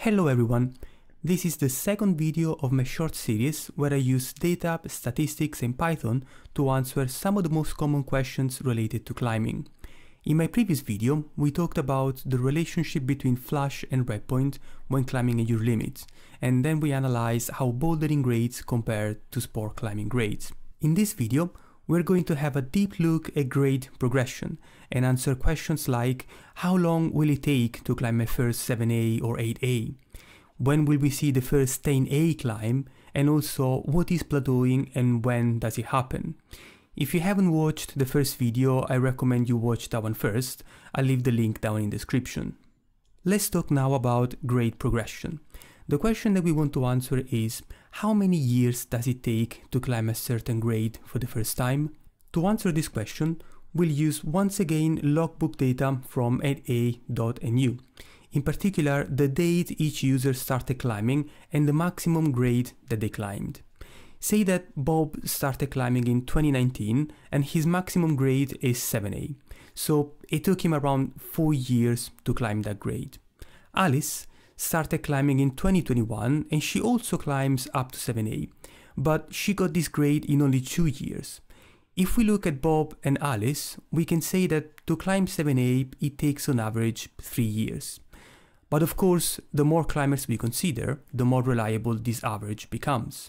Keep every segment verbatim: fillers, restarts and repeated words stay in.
Hello everyone, this is the second video of my short series where I use data, statistics and Python to answer some of the most common questions related to climbing. In my previous video, we talked about the relationship between flash and breakpoint when climbing at your limits, and then we analyzed how bouldering grades compare to sport climbing grades. In this video, we're going to have a deep look at grade progression and answer questions like how long will it take to climb my first seven A or eight A? When will we see the first ten A climb? And also, what is plateauing and when does it happen? If you haven't watched the first video, I recommend you watch that one first. I'll leave the link down in the description. Let's talk now about grade progression. The question that we want to answer is, how many years does it take to climb a certain grade for the first time? To answer this question, we'll use once again logbook data from eight A dot N U. In particular, the date each user started climbing and the maximum grade that they climbed. Say that Bob started climbing in twenty nineteen and his maximum grade is seven A, so it took him around four years to climb that grade. Alice started climbing in twenty twenty-one and she also climbs up to seven A, but she got this grade in only two years. If we look at Bob and Alice, we can say that to climb seven A it takes on average three years. But of course, the more climbers we consider, the more reliable this average becomes.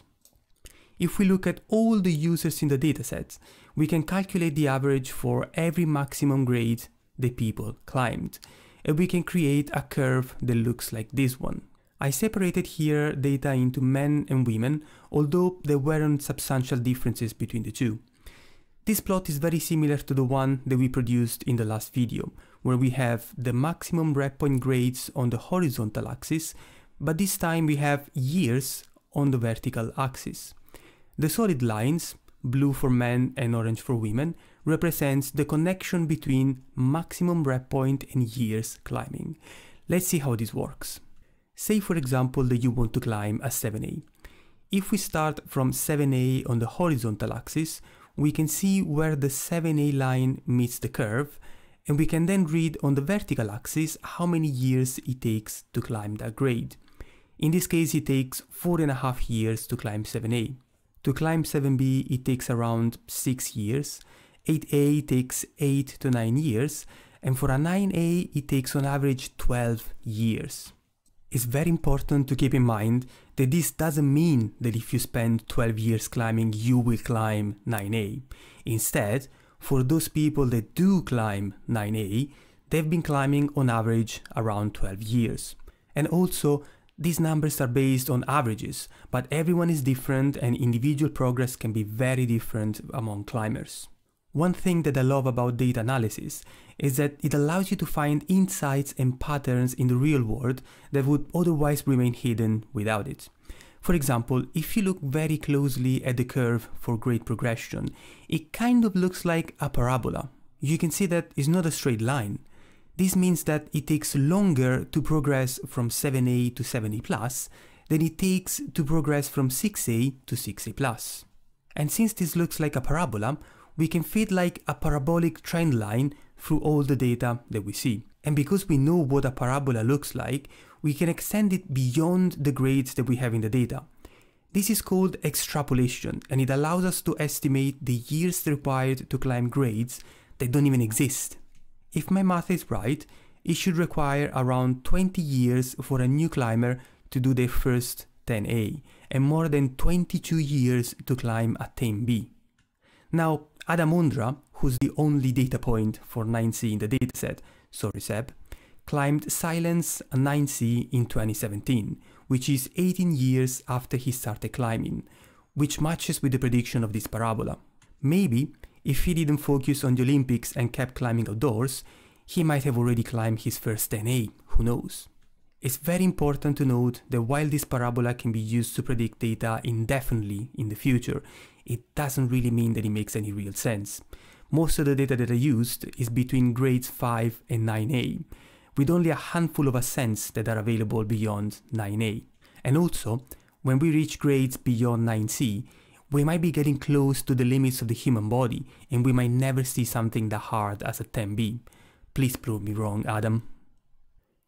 If we look at all the users in the dataset, we can calculate the average for every maximum grade the people climbed, and we can create a curve that looks like this one. I separated here data into men and women, although there weren't substantial differences between the two. This plot is very similar to the one that we produced in the last video, where we have the maximum breakpoint grades on the horizontal axis, but this time we have years on the vertical axis. The solid lines, blue for men and orange for women, represents the connection between maximum breakpoint and years climbing. Let's see how this works. Say for example that you want to climb a seven A. If we start from seven A on the horizontal axis, we can see where the seven A line meets the curve, and we can then read on the vertical axis how many years it takes to climb that grade. In this case, it takes four and a half years to climb seven A. To climb seven B, it takes around six years, eight A takes eight to nine years, and for a nine A, it takes on average twelve years. It's very important to keep in mind that this doesn't mean that if you spend twelve years climbing, you will climb nine A. Instead, for those people that do climb nine A, they've been climbing on average around twelve years. And also, these numbers are based on averages, but everyone is different and individual progress can be very different among climbers. One thing that I love about data analysis is that it allows you to find insights and patterns in the real world that would otherwise remain hidden without it. For example, if you look very closely at the curve for grade progression, it kind of looks like a parabola. You can see that it's not a straight line. This means that it takes longer to progress from seven A to seven A plus than it takes to progress from six A to six A plus. And since this looks like a parabola, we can fit like a parabolic trend line through all the data that we see. And because we know what a parabola looks like, we can extend it beyond the grades that we have in the data. This is called extrapolation, and it allows us to estimate the years required to climb grades that don't even exist. If my math is right, it should require around twenty years for a new climber to do their first ten A, and more than twenty-two years to climb a ten B. Now, Adam Ondra, who's the only data point for nine C in the dataset, sorry Seb, climbed Silence nine C in twenty seventeen, which is eighteen years after he started climbing, which matches with the prediction of this parabola. Maybe, if he didn't focus on the Olympics and kept climbing outdoors, he might have already climbed his first ten A, who knows. It's very important to note that while this parabola can be used to predict data indefinitely in the future, it doesn't really mean that it makes any real sense. Most of the data that I used is between grades five and nine A, with only a handful of ascents that are available beyond nine A. And also, when we reach grades beyond nine C, we might be getting close to the limits of the human body, and we might never see something that hard as a ten B. Please prove me wrong, Adam.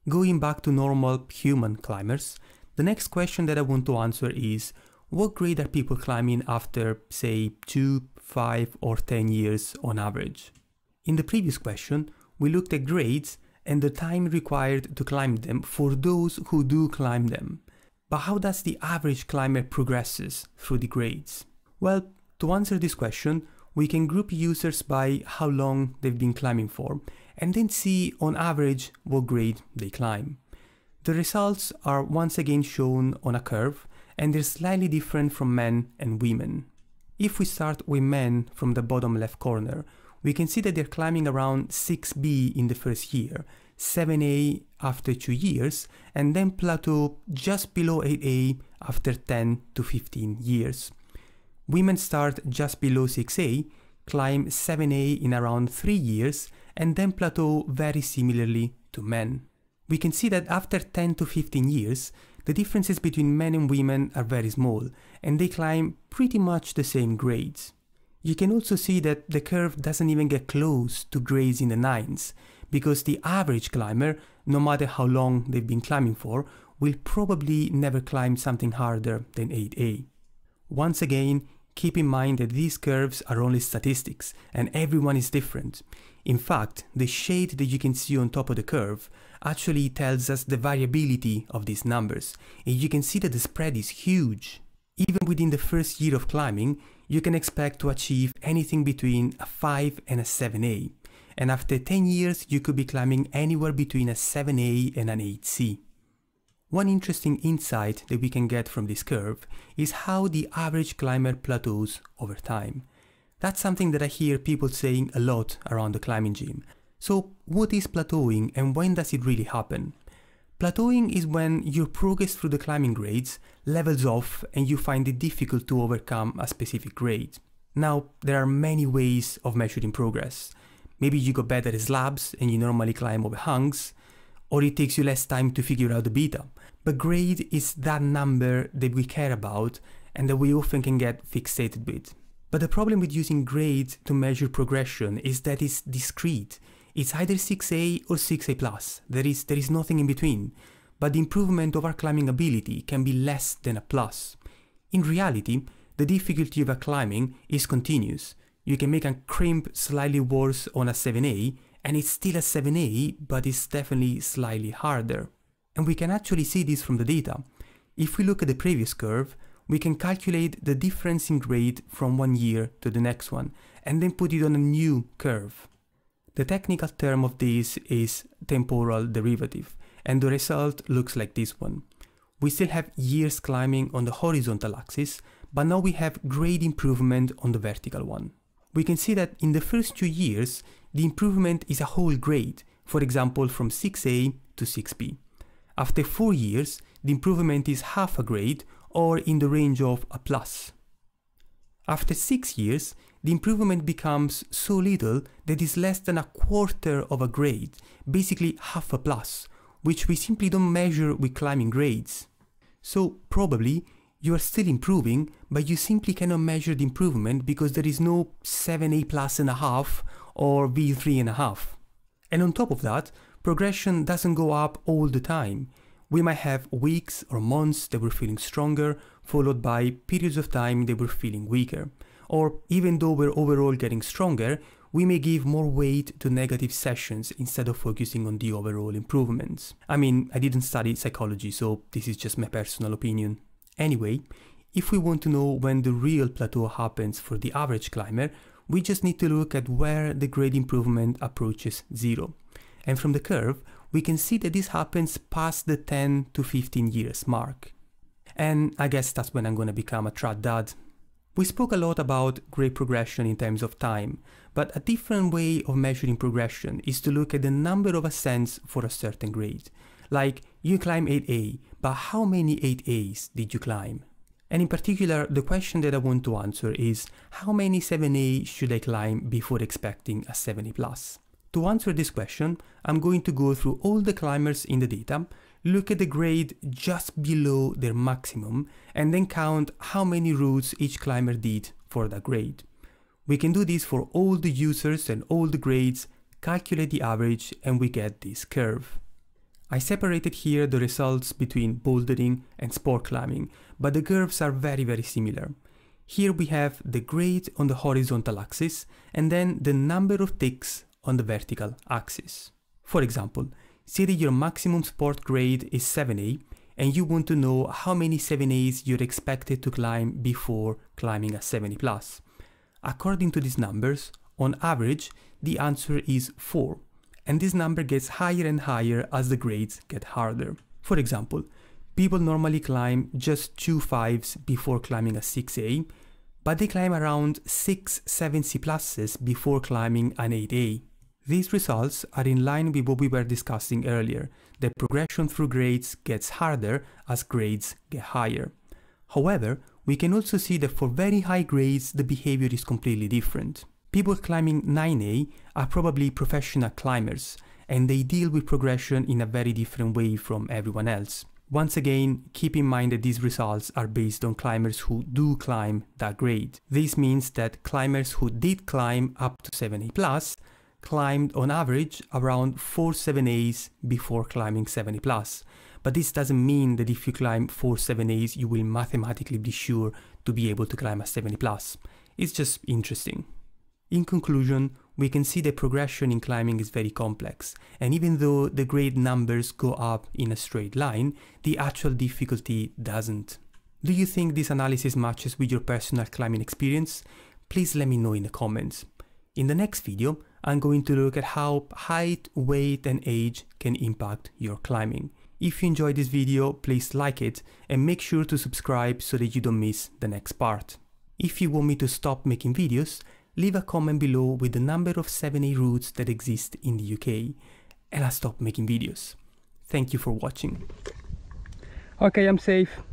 Going back to normal human climbers, the next question that I want to answer is, what grade are people climbing after, say, two, five or ten years on average? In the previous question, we looked at grades and the time required to climb them for those who do climb them. But how does the average climber progresses through the grades? Well, to answer this question, we can group users by how long they've been climbing for, and then see on average what grade they climb. The results are once again shown on a curve, and they're slightly different from men and women. If we start with men from the bottom left corner, we can see that they're climbing around six B in the first year, seven A after two years, and then plateau just below eight A after ten to fifteen years. Women start just below six A, climb seven A in around three years, and then plateau very similarly to men. We can see that after ten to fifteen years, the differences between men and women are very small, and they climb pretty much the same grades. You can also see that the curve doesn't even get close to grades in the nines, because the average climber, no matter how long they've been climbing for, will probably never climb something harder than eight A. Once again, keep in mind that these curves are only statistics, and everyone is different. In fact, the shade that you can see on top of the curve actually tells us the variability of these numbers, and you can see that the spread is huge. Even within the first year of climbing, you can expect to achieve anything between a five and a seven A, and after ten years you could be climbing anywhere between a seven A and an eight C. One interesting insight that we can get from this curve is how the average climber plateaus over time. That's something that I hear people saying a lot around the climbing gym. So what is plateauing and when does it really happen? Plateauing is when your progress through the climbing grades levels off and you find it difficult to overcome a specific grade. Now, there are many ways of measuring progress. Maybe you got better at slabs and you normally climb over hunks, or it takes you less time to figure out the beta. But grade is that number that we care about and that we often can get fixated with. But the problem with using grade to measure progression is that it's discrete. It's either six A or six A plus. There is, there is nothing in between. But the improvement of our climbing ability can be less than a plus. In reality, the difficulty of a climbing is continuous. You can make a crimp slightly worse on a seven A, and it's still a seven A, but it's definitely slightly harder. And we can actually see this from the data. If we look at the previous curve, we can calculate the difference in grade from one year to the next one, and then put it on a new curve. The technical term of this is temporal derivative, and the result looks like this one. We still have years climbing on the horizontal axis, but now we have grade improvement on the vertical one. We can see that in the first two years, the improvement is a whole grade, for example from six A to six B. After four years, the improvement is half a grade, or in the range of a plus. After six years, the improvement becomes so little that it's less than a quarter of a grade, basically half a plus, which we simply don't measure with climbing grades. So probably you are still improving, but you simply cannot measure the improvement because there is no seven A plus and a half or V three and a half. And on top of that, progression doesn't go up all the time. We might have weeks or months that we're feeling stronger, followed by periods of time that we're feeling weaker. Or even though we're overall getting stronger, we may give more weight to negative sessions instead of focusing on the overall improvements. I mean, I didn't study psychology, so this is just my personal opinion. Anyway, if we want to know when the real plateau happens for the average climber, we just need to look at where the grade improvement approaches zero. And from the curve, we can see that this happens past the ten to fifteen years mark. And I guess that's when I'm gonna become a trad dad. We spoke a lot about grade progression in terms of time, but a different way of measuring progression is to look at the number of ascents for a certain grade. Like, you climb eight A, but how many eight A's did you climb? And in particular, the question that I want to answer is, how many seven A should I climb before expecting a seven A plus? To answer this question, I'm going to go through all the climbers in the data, look at the grade just below their maximum, and then count how many routes each climber did for that grade. We can do this for all the users and all the grades, calculate the average, and we get this curve. I separated here the results between bouldering and sport climbing, but the curves are very very similar. Here we have the grade on the horizontal axis and then the number of ticks on the vertical axis. For example, say that your maximum sport grade is seven A and you want to know how many seven A's you're expected to climb before climbing a seven A plus. According to these numbers, on average, the answer is four, and this number gets higher and higher as the grades get harder. For example, people normally climb just two fives before climbing a six A, but they climb around six seven C pluses before climbing an eight A. These results are in line with what we were discussing earlier, that progression through grades gets harder as grades get higher. However, we can also see that for very high grades the behavior is completely different. People climbing nine A are probably professional climbers, and they deal with progression in a very different way from everyone else. Once again, keep in mind that these results are based on climbers who do climb that grade. This means that climbers who did climb up to seven A plus climbed on average around four seven A's before climbing seven A plus. But this doesn't mean that if you climb four seven A's you will mathematically be sure to be able to climb a seven A plus. It's just interesting. In conclusion, we can see that progression in climbing is very complex, and even though the grade numbers go up in a straight line, the actual difficulty doesn't. Do you think this analysis matches with your personal climbing experience? Please let me know in the comments. In the next video, I'm going to look at how height, weight and age can impact your climbing. If you enjoyed this video, please like it and make sure to subscribe so that you don't miss the next part. If you want me to stop making videos, leave a comment below with the number of seven A routes that exist in the U K, and I'll stop making videos. Thank you for watching. Okay, I'm safe.